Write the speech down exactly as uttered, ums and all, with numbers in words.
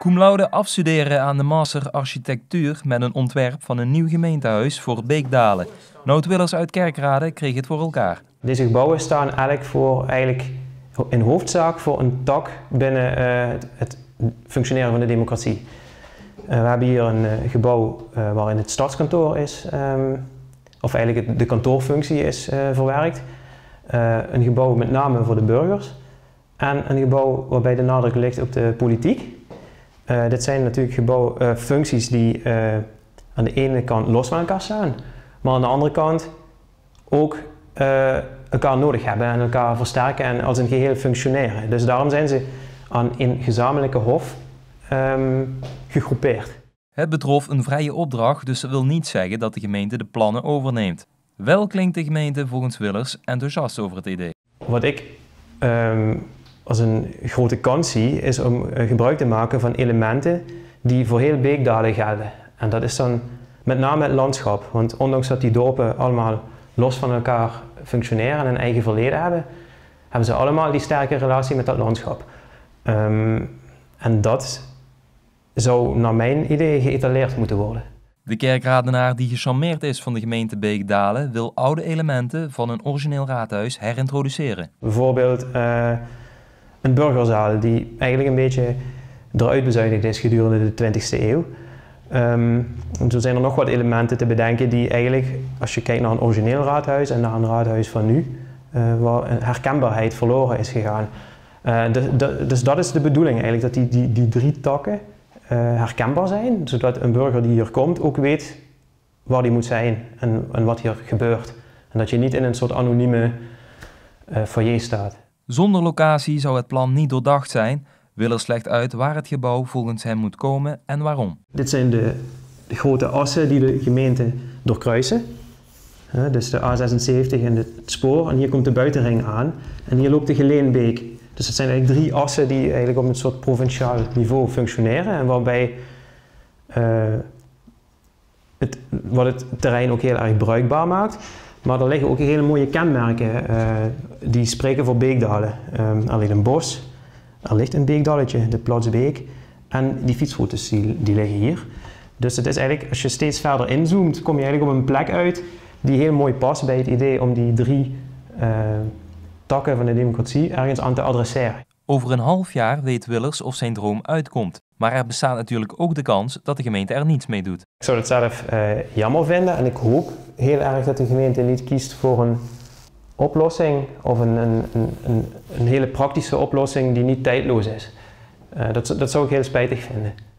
Cum laude afstuderen aan de master architectuur met een ontwerp van een nieuw gemeentehuis voor Beekdalen. Nout Willers uit Kerkrade kreeg het voor elkaar. Deze gebouwen staan eigenlijk voor, eigenlijk in hoofdzaak voor een tak binnen uh, het, het functioneren van de democratie. Uh, we hebben hier een uh, gebouw uh, waarin het stadskantoor is, um, of eigenlijk het, de kantoorfunctie is uh, verwerkt. Uh, een gebouw met name voor de burgers en een gebouw waarbij de nadruk ligt op de politiek. Uh, dit zijn natuurlijk gebouw, uh, functies die uh, aan de ene kant los van elkaar staan, maar aan de andere kant ook uh, elkaar nodig hebben en elkaar versterken en als een geheel functioneren. Dus daarom zijn ze aan een gezamenlijke hof um, gegroepeerd. Het betrof een vrije opdracht, dus dat wil niet zeggen dat de gemeente de plannen overneemt. Wel klinkt de gemeente volgens Willers enthousiast over het idee. Wat ik um, als een grote kans zie, is om uh, gebruik te maken van elementen die voor heel Beekdalen gelden. En dat is dan met name het landschap. Want ondanks dat die dorpen allemaal los van elkaar functioneren en een eigen verleden hebben, hebben ze allemaal die sterke relatie met dat landschap. Um, en dat zou naar mijn idee geëtaleerd moeten worden. De Kerkradenaar die gecharmeerd is van de gemeente Beekdalen wil oude elementen van een origineel raadhuis herintroduceren. Bijvoorbeeld uh, een burgerzaal die eigenlijk een beetje eruit bezuinigd is gedurende de twintigste eeuw. Um, en zo zijn er nog wat elementen te bedenken die eigenlijk, als je kijkt naar een origineel raadhuis en naar een raadhuis van nu, uh, waar een herkenbaarheid verloren is gegaan. Uh, de, de, dus dat is de bedoeling eigenlijk, dat die, die, die drie takken uh, herkenbaar zijn, zodat een burger die hier komt ook weet waar die moet zijn en, en wat hier gebeurt. En dat je niet in een soort anonieme uh, foyer staat. Zonder locatie zou het plan niet doordacht zijn. Willers legt uit waar het gebouw volgens hem moet komen en waarom. Dit zijn de, de grote assen die de gemeente doorkruisen. Uh, dus de A zesenzeventig en het spoor. En hier komt de buitenring aan. En hier loopt de Geleenbeek. Dus dat zijn eigenlijk drie assen die eigenlijk op een soort provinciaal niveau functioneren. En waarbij uh, het, wat het terrein ook heel erg bruikbaar maakt. Maar er liggen ook hele mooie kenmerken uh, die spreken voor Beekdalen. Um, er ligt een bos, er ligt een beekdalletje, de Plots Beek. En die fietsroutes die, die liggen hier. Dus het is eigenlijk, als je steeds verder inzoomt, kom je eigenlijk op een plek uit die heel mooi past bij het idee om die drie uh, takken van de democratie ergens aan te adresseren. Over een half jaar weet Willers of zijn droom uitkomt. Maar er bestaat natuurlijk ook de kans dat de gemeente er niets mee doet. Ik zou het zelf uh, jammer vinden en ik hoop heel erg dat de gemeente niet kiest voor een oplossing of een, een, een, een hele praktische oplossing die niet tijdloos is. Uh, dat, dat zou ik heel spijtig vinden.